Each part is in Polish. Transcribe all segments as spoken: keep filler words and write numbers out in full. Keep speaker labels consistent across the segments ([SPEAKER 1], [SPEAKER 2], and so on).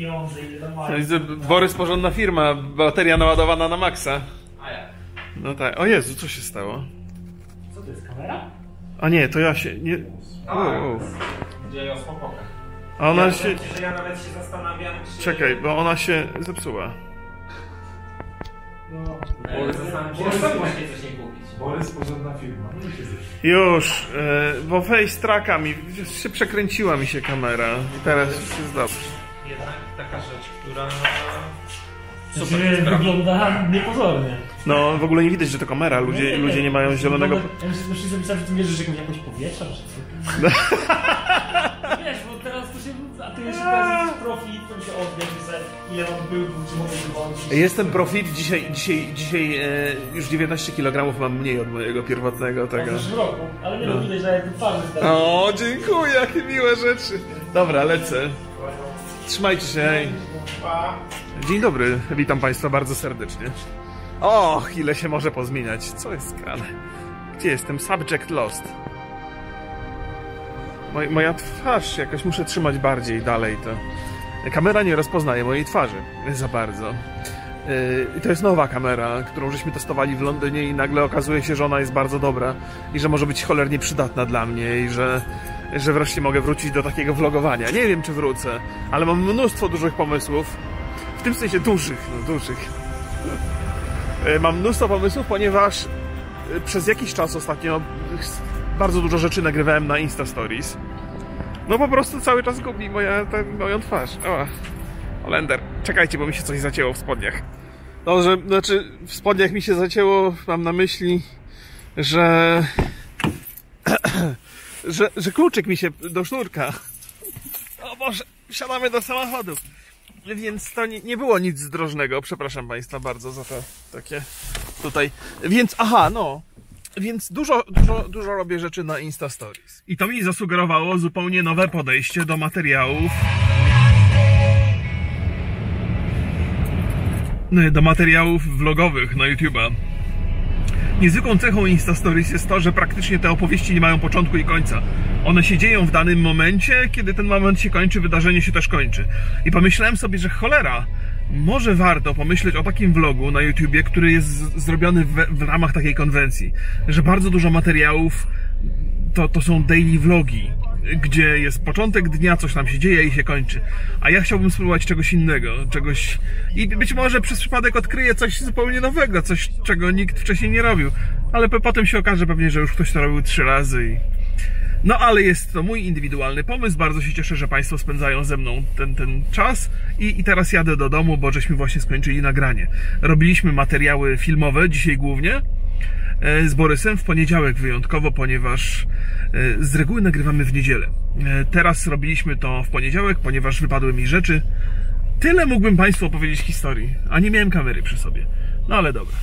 [SPEAKER 1] pieniądze, ile tam mają.
[SPEAKER 2] Borys, porządna firma, bateria naładowana na maksa.
[SPEAKER 1] A jak?
[SPEAKER 2] No tak, o Jezu, co się stało?
[SPEAKER 1] Co to jest, kamera?
[SPEAKER 2] A nie, to ja się, nie...
[SPEAKER 1] A,
[SPEAKER 2] wow.
[SPEAKER 1] dzieje o spokojach.
[SPEAKER 2] A ona
[SPEAKER 1] ja,
[SPEAKER 2] się...
[SPEAKER 1] Że ja nawet się zastanawiam, czy...
[SPEAKER 2] Czekaj, bo ona się zepsuła.
[SPEAKER 1] No, Borys, zastanawiam się, czy właśnie coś nie kupić.
[SPEAKER 3] Borys, porządna firma.
[SPEAKER 2] Już, yy, bo face tracka mi, się przekręciła mi się kamera i teraz jest dobrze.
[SPEAKER 1] Jednak taka rzecz, która...
[SPEAKER 4] Super, wygląda niepozornie.
[SPEAKER 2] No, w ogóle nie widać, że to kamera, ludzie, nie, ludzie nie mają zielonego...
[SPEAKER 4] Ja myślę, że zapisałem, że ty mierzysz jakąś jakość powietrza, czy co? Wiesz, bo teraz to się... A ty jeszcze teraz jesteś profit, to mi się odbierz, ile mam był, czy mogę wyłączyć.
[SPEAKER 2] Jestem profit, dzisiaj, dzisiaj, dzisiaj e, już dziewiętnaście kilogramów mam mniej od mojego pierwotnego tego.
[SPEAKER 4] W zeszłym roku, ale nie no. Widać, że jak twarzy stary.
[SPEAKER 2] O, dziękuję, jakie miłe rzeczy. Dobra, lecę. Trzymajcie się, hej. Dzień dobry, witam Państwa bardzo serdecznie. Och, ile się może pozmieniać. Co jest grane? Gdzie jestem? Subject lost. Moj, moja twarz jakoś muszę trzymać bardziej dalej to. Kamera nie rozpoznaje mojej twarzy za bardzo. I to jest nowa kamera, którą żeśmy testowali w Londynie i nagle okazuje się, że ona jest bardzo dobra i że może być cholernie przydatna dla mnie i że, że wreszcie mogę wrócić do takiego vlogowania. Nie wiem, czy wrócę, ale mam mnóstwo dużych pomysłów. W tym sensie dużych, no dużych. Mam mnóstwo pomysłów, ponieważ przez jakiś czas ostatnio bardzo dużo rzeczy nagrywałem na Insta Stories. No po prostu cały czas gubi moja, ta, moją twarz. O, Holender. Czekajcie, bo mi się coś zacięło w spodniach. No, że, znaczy w spodniach mi się zacięło, mam na myśli, że... że, że kluczyk mi się do sznurka. O Boże, wsiadamy do samochodu. Więc to nie, nie było nic zdrożnego, przepraszam Państwa bardzo za to takie tutaj. Więc, aha, no. Więc dużo, dużo, dużo robię rzeczy na Insta Stories. I to mi zasugerowało zupełnie nowe podejście do materiałów. Do materiałów vlogowych na YouTube'a. Niezwykłą cechą Insta Stories jest to, że praktycznie te opowieści nie mają początku i końca. One się dzieją w danym momencie, kiedy ten moment się kończy, wydarzenie się też kończy. I pomyślałem sobie, że cholera, może warto pomyśleć o takim vlogu na YouTubie, który jest zrobiony w, w ramach takiej konwencji. Że bardzo dużo materiałów to, to są daily vlogi, gdzie jest początek dnia, coś tam się dzieje i się kończy. A ja chciałbym spróbować czegoś innego, czegoś... I być może przez przypadek odkryję coś zupełnie nowego, coś, czego nikt wcześniej nie robił. Ale potem się okaże pewnie, że już ktoś to robił trzy razy i... No ale jest to mój indywidualny pomysł, bardzo się cieszę, że Państwo spędzają ze mną ten, ten czas i, i teraz jadę do domu, bo żeśmy właśnie skończyli nagranie. Robiliśmy materiały filmowe, dzisiaj głównie, z Borysem, w poniedziałek wyjątkowo, ponieważ z reguły nagrywamy w niedzielę. Teraz robiliśmy to w poniedziałek, ponieważ wypadły mi rzeczy. Tyle mógłbym Państwu opowiedzieć historii, a nie miałem kamery przy sobie. No ale dobra.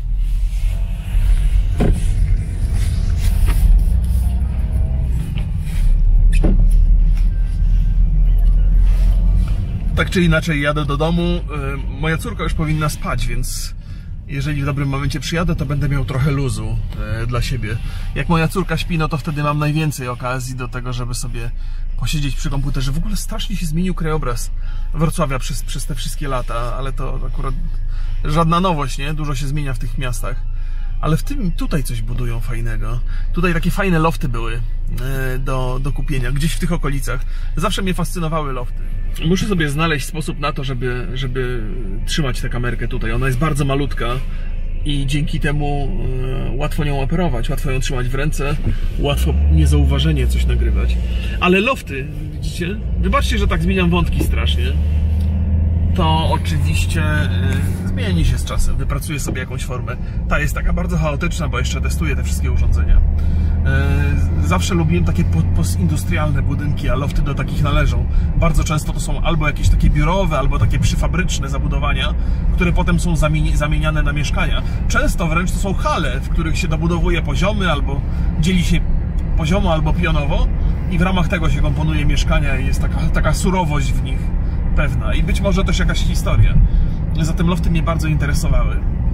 [SPEAKER 2] Tak czy inaczej jadę do domu. Moja córka już powinna spać, więc jeżeli w dobrym momencie przyjadę, to będę miał trochę luzu e, dla siebie. Jak moja córka śpi, no to wtedy mam najwięcej okazji do tego, żeby sobie posiedzieć przy komputerze. W ogóle strasznie się zmienił krajobraz Wrocławia przez, przez te wszystkie lata, ale to akurat żadna nowość, nie? Dużo się zmienia w tych miastach. Ale w tym tutaj coś budują fajnego. Tutaj takie fajne lofty były e, do, do kupienia, gdzieś w tych okolicach. Zawsze mnie fascynowały lofty. Muszę sobie znaleźć sposób na to, żeby, żeby trzymać tę kamerkę tutaj. Ona jest bardzo malutka i dzięki temu e, łatwo nią operować, łatwo ją trzymać w ręce, łatwo niezauważenie coś nagrywać. Ale lofty, widzicie? Wybaczcie, że tak zmieniam wątki strasznie. To oczywiście y, zmieni się z czasem, wypracuję sobie jakąś formę. Ta jest taka bardzo chaotyczna, bo jeszcze testuję te wszystkie urządzenia. Y, zawsze lubiłem takie postindustrialne budynki, a lofty do takich należą. Bardzo często to są albo jakieś takie biurowe, albo takie przyfabryczne zabudowania, które potem są zamieni zamieniane na mieszkania. Często wręcz to są hale, w których się dobudowuje poziomy, albo dzieli się poziomo, albo pionowo i w ramach tego się komponuje mieszkania i jest taka, taka surowość w nich pewna i być może też jakaś historia. Zatem lofty mnie bardzo interesowały.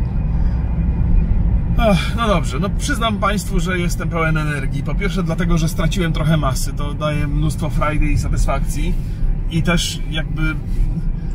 [SPEAKER 2] Ach, no dobrze, no przyznam Państwu, że jestem pełen energii. Po pierwsze dlatego, że straciłem trochę masy. To daje mnóstwo frajdy i satysfakcji. I też jakby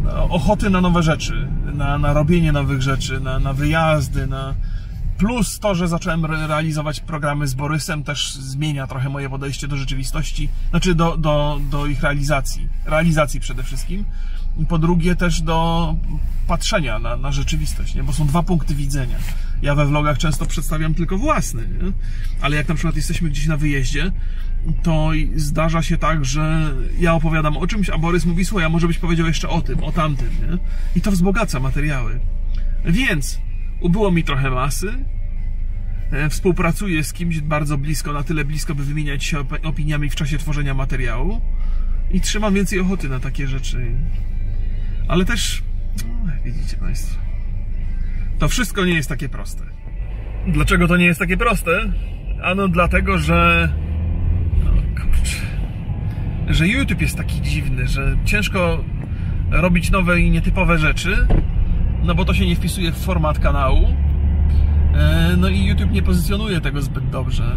[SPEAKER 2] ochoty na nowe rzeczy, na, na robienie nowych rzeczy, na, na wyjazdy, na... Plus to, że zacząłem re realizować programy z Borysem, też zmienia trochę moje podejście do rzeczywistości, znaczy do, do, do ich realizacji, realizacji przede wszystkim. I po drugie też do patrzenia na, na rzeczywistość, nie? Bo są dwa punkty widzenia. Ja we vlogach często przedstawiam tylko własny, nie? Ale jak na przykład jesteśmy gdzieś na wyjeździe, to zdarza się tak, że ja opowiadam o czymś, a Borys mówi, słuchaj, a może byś powiedział jeszcze o tym, o tamtym, nie? I to wzbogaca materiały. Więc ubyło mi trochę masy, współpracuję z kimś bardzo blisko, na tyle blisko, by wymieniać się opiniami w czasie tworzenia materiału i trzymam więcej ochoty na takie rzeczy. Ale też, no, widzicie Państwo, to wszystko nie jest takie proste. Dlaczego to nie jest takie proste? Ano dlatego, że no kurczę, że YouTube jest taki dziwny, że ciężko robić nowe i nietypowe rzeczy, no bo to się nie wpisuje w format kanału. No i YouTube nie pozycjonuje tego zbyt dobrze.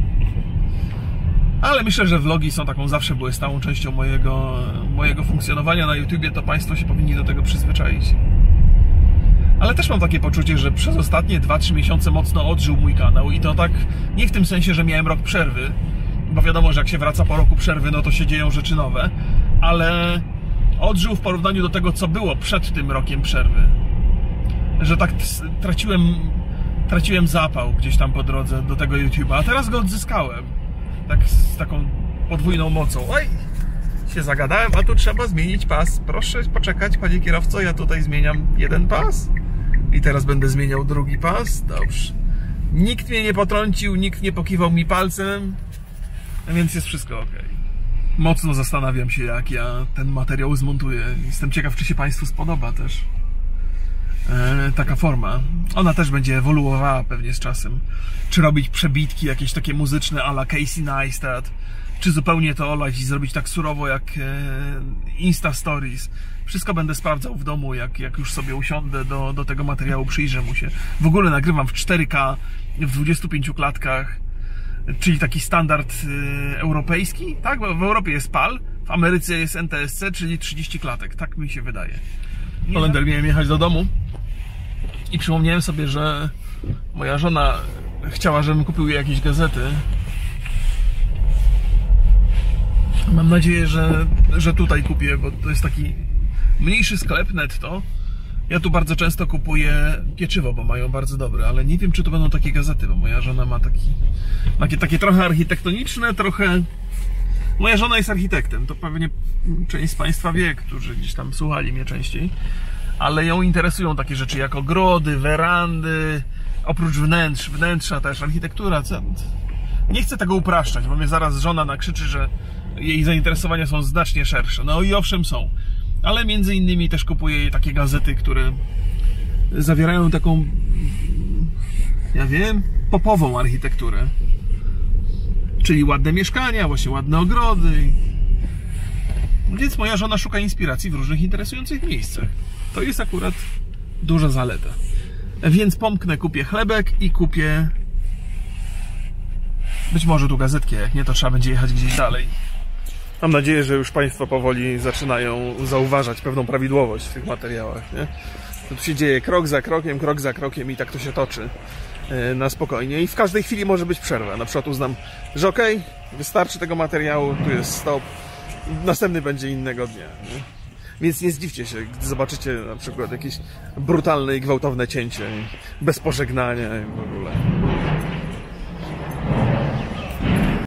[SPEAKER 2] Ale myślę, że vlogi są taką, zawsze były stałą częścią mojego, mojego funkcjonowania na YouTubie, to Państwo się powinni do tego przyzwyczaić. Ale też mam takie poczucie, że przez ostatnie dwa trzy miesiące mocno odżył mój kanał i to tak nie w tym sensie, że miałem rok przerwy, bo wiadomo, że jak się wraca po roku przerwy, no to się dzieją rzeczy nowe, ale odżył w porównaniu do tego, co było przed tym rokiem przerwy. Że tak traciłem, traciłem zapał gdzieś tam po drodze do tego YouTube'a, a teraz go odzyskałem. Tak z taką podwójną mocą. Oj, się zagadałem, a tu trzeba zmienić pas. Proszę poczekać, panie kierowco, ja tutaj zmieniam jeden pas i teraz będę zmieniał drugi pas. Dobrze. Nikt mnie nie potrącił, nikt nie pokiwał mi palcem, więc jest wszystko ok. Mocno zastanawiam się, jak ja ten materiał zmontuję. Jestem ciekaw, czy się Państwu spodoba też e, taka forma. Ona też będzie ewoluowała pewnie z czasem. Czy robić przebitki jakieś takie muzyczne a la Casey Neistat, czy zupełnie to olać i zrobić tak surowo jak e, Insta Stories. Wszystko będę sprawdzał w domu, jak, jak już sobie usiądę do, do tego materiału, przyjrzę mu się. W ogóle nagrywam w cztery K, w dwudziestu pięciu klatkach, czyli taki standard e, europejski, tak? Bo w Europie jest P A L, w Ameryce jest N T S C, czyli trzydzieści klatek, tak mi się wydaje. Holender, miałem jechać do domu i przypomniałem sobie, że moja żona chciała, żebym kupił jej jakieś gazety. Mam nadzieję, że, że tutaj kupię, bo to jest taki mniejszy sklep netto. Ja tu bardzo często kupuję pieczywo, bo mają bardzo dobre, ale nie wiem, czy to będą takie gazety, bo moja żona ma taki, takie, takie trochę architektoniczne, trochę... Moja żona jest architektem, to pewnie część z Państwa wie, którzy gdzieś tam słuchali mnie częściej, ale ją interesują takie rzeczy jak ogrody, werandy, oprócz wnętrz, wnętrza też, architektura. Nie chcę tego upraszczać, bo mnie zaraz żona nakrzyczy, że jej zainteresowania są znacznie szersze. No i owszem są, ale między innymi też kupuję takie gazety, które zawierają taką, ja wiem, popową architekturę. Czyli ładne mieszkania, właśnie ładne ogrody. Więc moja żona szuka inspiracji w różnych interesujących miejscach. To jest akurat duża zaleta. Więc pomknę, kupię chlebek i kupię być może tu gazetkę, jak nie to trzeba będzie jechać gdzieś dalej. Mam nadzieję, że już Państwo powoli zaczynają zauważać pewną prawidłowość w tych materiałach, nie? To tu się dzieje krok za krokiem, krok za krokiem i tak to się toczy na spokojnie. I w każdej chwili może być przerwa. Na przykład uznam, że okej, okay, wystarczy tego materiału, tu jest stop, następny będzie innego dnia, nie? Więc nie zdziwcie się, gdy zobaczycie na przykład jakieś brutalne i gwałtowne cięcie, bez pożegnania i w ogóle.